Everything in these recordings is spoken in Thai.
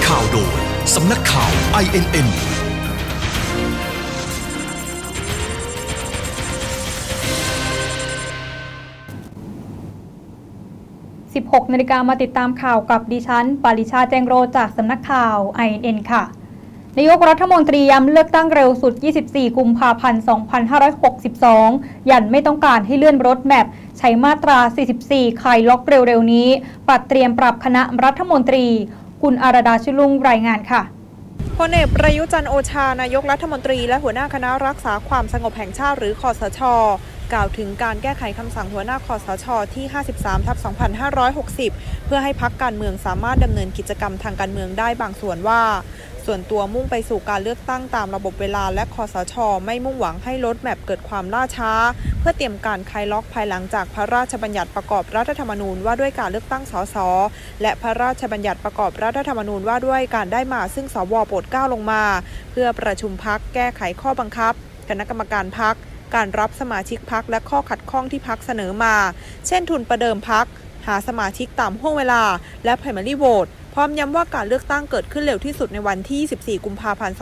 ข่าวโดยสำนักข่าว INN 16 นาฬิกามาติดตามข่าวกับดิฉันปาริชาแจงโรจากสำนักข่าว INN ค่ะนายกรัฐมนตรีย้ำเลือกตั้งเร็วสุด 24 กุมภาพันธ์ 2562 ยันไม่ต้องการให้เลื่อนรถแมพใช้มาตรา 44 คลายล็อกเร็วๆนี้ปัดเตรียมปรับคณะรัฐมนตรีคุณอาราดาชุลุงรายงานค่ะพลเอกประยุทธ์จันทร์โอชานายกรัฐมนตรีและหัวหน้าคณะรักษาความสงบแห่งชาติหรือคสช.กล่าวถึงการแก้ไขคำสั่งหัวหน้าคสช.ที่ 53/2560 เพื่อให้พรรคการเมืองสามารถดำเนินกิจกรรมทางการเมืองได้บางส่วนว่าส่วนตัวมุ่งไปสู่การเลือกตั้งตามระบบเวลาและคสช.ไม่มุ่งหวังให้รถแมพเกิดความล่าช้าเพื่อเตรียมการคลายล็อกภายหลังจากพระราชบัญญัติประกอบรัฐธรรมนูญว่าด้วยการเลือกตั้งสสและพระราชบัญญัติประกอบรัฐธรรมนูญว่าด้วยการได้มาซึ่งสว.โปรดเกล้าลงมาเพื่อประชุมพรรคแก้ไขข้อบังคับคณะกรรมการพรรคการรับสมาชิกพรรคและข้อขัดข้องที่พรรคเสนอมาเช่นทุนประเดิมพรรคหาสมาชิกตามห่วงเวลาและ primary vote พร้อมย้ำว่าการเลือกตั้งเกิดขึ้นเร็วที่สุดในวันที่ 24 กุมภาพันธ์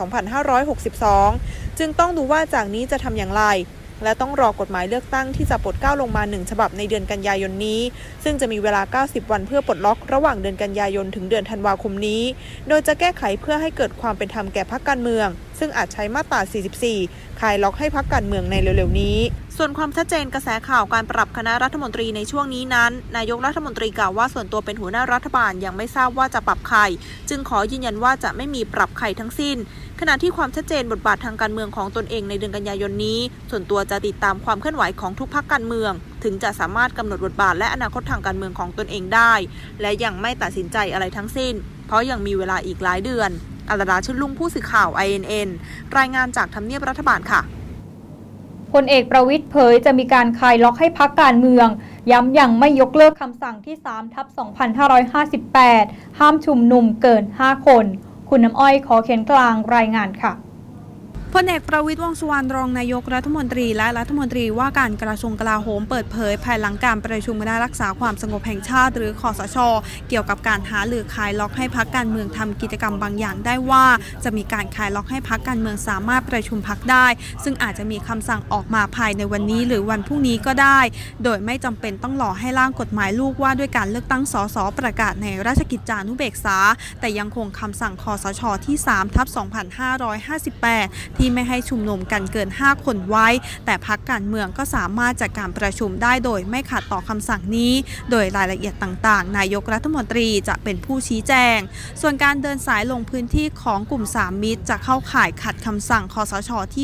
2562 จึงต้องดูว่าจากนี้จะทำอย่างไรและต้องรอกฎหมายเลือกตั้งที่จะปลดเกล้าลงมา1ฉบับในเดือนกันยายนนี้ซึ่งจะมีเวลา90วันเพื่อปลดล็อกระหว่างเดือนกันยายนถึงเดือนธันวาคมนี้โดยจะแก้ไขเพื่อให้เกิดความเป็นธรรมแก่พรรคการเมืองซึ่งอาจใช้มาตรา 44 คลายล็อกให้พรรคการเมืองในเร็วๆนี้ส่วนความชัดเจนกระแสข่าวการปรับคณะรัฐมนตรีในช่วงนี้นั้นนายกรัฐมนตรีกล่าวว่าส่วนตัวเป็นหัวหน้ารัฐบาลยังไม่ทราบว่าจะปรับใครจึงขอยืนยันว่าจะไม่มีปรับใครทั้งสิ้นขณะที่ความชัดเจนบทบาททางการเมืองของตนเองในเดือนกันยายนนี้ส่วนตัวจะติดตามความเคลื่อนไหวของทุกพรรคการเมืองถึงจะสามารถกำหนดบทบาทและอนาคตทางการเมืองของตนเองได้และยังไม่ตัดสินใจอะไรทั้งสิ้นเพราะยังมีเวลาอีกหลายเดือนอาราดาชุลุงผู้สื่อข่าว INN รายงานจากทำเนียบรัฐบาลค่ะพลเอกประวิตรเผยจะมีการคลายล็อกให้พรรคการเมืองย้ำยังไม่ยกเลิกคำสั่งที่ 3/2558 ห้ามชุมนุมเกิน 5 คนคุณน้ำอ้อยขอเขียนกลางรายงานค่ะพลเอกประวิตร วงษ์สุวรรณรองนายกรัฐมนตรีและรัฐมนตรีว่าการกระทรวงกลาโหมเปิดเผยภายหลังการประชุมคณะรักษาความสงบแห่งชาติหรือคสช.เกี่ยวกับการหารือคลายล็อกให้พรรคการเมืองทำกิจกรรมบางอย่างได้ว่าจะมีการคลายล็อกให้พรรคการเมืองสามารถประชุมพรรคได้ซึ่งอาจจะมีคำสั่งออกมาภายในวันนี้หรือวันพรุ่งนี้ก็ได้โดยไม่จำเป็นต้องรอให้ร่างกฎหมายลูกว่าด้วยการเลือกตั้งสสประกาศในราชกิจจานุเบกษาแต่ยังคงคำสั่งคสช.ที่ 3/2558 ที่ไม่ให้ชุมนุมกันเกิน 5 คนไว้แต่พรรคการเมืองก็สามารถจัดการประชุมได้โดยไม่ขัดต่อคำสั่งนี้โดยรายละเอียดต่างๆนายกรัฐมนตรีจะเป็นผู้ชี้แจงส่วนการเดินสายลงพื้นที่ของกลุ่ม3มิตรจะเข้าข่ายขัดคำสั่งคสช.ที่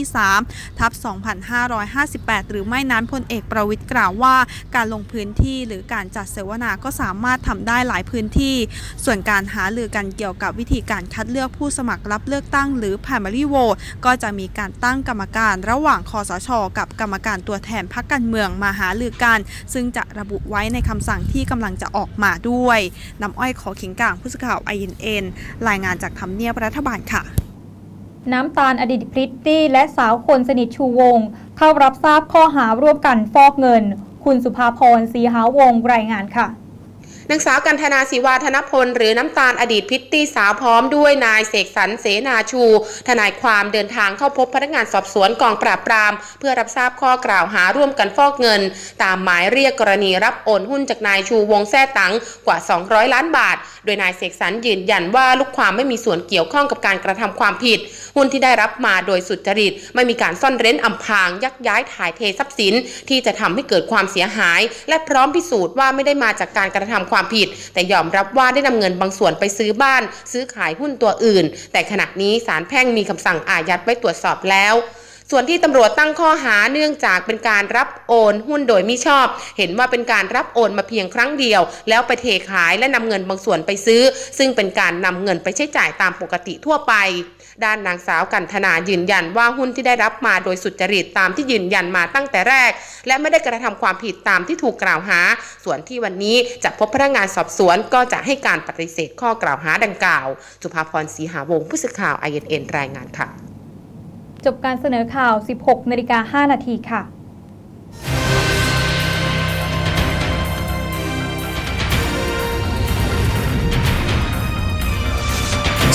3/2558 หรือไม่นั้นพลเอกประวิตรกล่าวว่าการลงพื้นที่หรือการจัดเสวนาก็สามารถทำได้หลายพื้นที่ส่วนการหารือกันเกี่ยวกับวิธีการคัดเลือกผู้สมัครรับเลือกตั้งหรือ primary vote ก็จะมีการตั้งกรรมการระหว่างคสช.กับกรรมการตัวแทนพรรคการเมืองมาหารือกันซึ่งจะระบุไว้ในคำสั่งที่กำลังจะออกมาด้วยน้ำอ้อยขอเขียนกลางผู้สื่อข่าว INN รายงานจากทำเนียบรัฐบาลค่ะน้ำตาลอดีตพริตตี้และสาวคนสนิทชูวงศ์เข้ารับทราบข้อหาร่วมกันฟอกเงินคุณสุภาพรศรีหาวงศ์รายงานค่ะนางสาวกันธนาศิวาธนพลหรือน้ำตาลอดีตพริตตี้สาวพร้อมด้วยนายเสกสรรเสนาชูทนายความเดินทางเข้าพบพนักงานสอบสวนกองปราบปรามเพื่อรับทราบข้อกล่าวหาร่วมกันฟอกเงินตามหมายเรียกกรณีรับโอนหุ้นจากนายชูวงแซ่ตังกว่า200ล้านบาทโดยนายเสกสรรยืนยันว่าลูกความไม่มีส่วนเกี่ยวข้องกับการกระทำความผิดหุ้นที่ได้รับมาโดยสุจริตไม่มีการซ่อนเร้นอำพรางยักย้ายถ่ายเททรัพย์สินที่จะทำให้เกิดความเสียหายและพร้อมพิสูจน์ว่าไม่ได้มาจากการกระทำความผิดแต่ยอมรับว่าได้นำเงินบางส่วนไปซื้อบ้านซื้อขายหุ้นตัวอื่นแต่ขณะนี้ศาลแพ่งมีคำสั่งอายัดไว้ตรวจสอบแล้วส่วนที่ตำรวจตั้งข้อหาเนื่องจากเป็นการรับโอนหุ้นโดยมิชอบเห็นว่าเป็นการรับโอนมาเพียงครั้งเดียวแล้วไปเทขายและนำเงินบางส่วนไปซื้อซึ่งเป็นการนำเงินไปใช้จ่ายตามปกติทั่วไปด้านนางสาวกันธนายืนยันว่าหุ้นที่ได้รับมาโดยสุจริตตามที่ยืนยันมาตั้งแต่แรกและไม่ได้กระทำความผิดตามที่ถูกกล่าวหาส่วนที่วันนี้จะพบพนักงานสอบสวนก็จะให้การปฏิเสธข้อกล่าวหาดังกล่าวสุภาพรศรีหาวงศ์ผู้สื่อข่าว INN รายงานค่ะจบการเสนอข่าว 16:05 นาทีค่ะ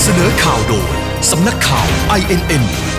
เสนอข่าวโดยสำนักข่าว INN